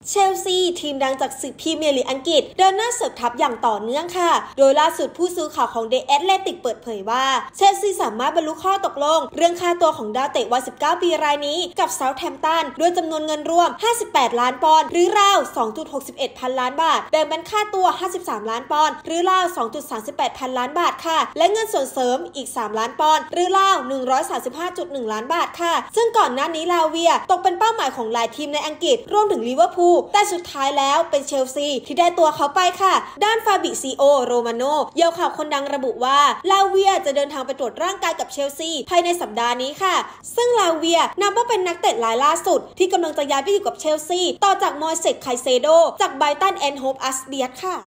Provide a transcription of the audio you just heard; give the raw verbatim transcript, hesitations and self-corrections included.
เชลซีทีมดังจากศึกพรีเมียร์ลีกอังกฤษเดินหน้าเสริมทัพอย่างต่อเนื่องค่ะโดยล่าสุดผู้สื่อข่าวของเดอะแอตเลติกเปิดเผยว่าเชลซีสามารถบรรลุข้อตกลงเรื่องค่าตัวของดาวเตะวัยสิบเก้าปีรายนี้กับเซาท์แฮมป์ตันด้วยจำนวนเงินรวมห้าสิบแปดล้านปอนด์หรือราว สองจุดหกเอ็ด พันล้านบาทแบ่งเป็นค่าตัวห้าสิบสามล้านปอนด์หรือราว สองจุดสามแปด พันล้านบาทค่ะและเงินส่วนเสริมอีกสามล้านปอนด์หรือราวหนึ่งร้อยสามสิบห้าจุดหนึ่ง ล้านบาทค่ะซึ่งก่อนหน้านี้ลาเวียตกเป็นเป้าหมายของหลายทีมในอังกฤษรวมถึงลิเวอร์พูลแต่สุดท้ายแล้วเป็นเชลซีที่ได้ตัวเขาไปค่ะด้านฟาบิซิโอโรมาโนเยาวข่าวคนดังระบุว่าลาเวียจะเดินทางไปตรวจร่างกายกับเชลซีภายในสัปดาห์นี้ค่ะซึ่งลาเวียนับว่าเป็นนักเตะรายล่าสุดที่กำลังจะย้ายไปอยู่กับเชลซีต่อจากมอยเซสไคเซโดจากไบรตันแอนด์โฮฟอัลเบียนค่ะ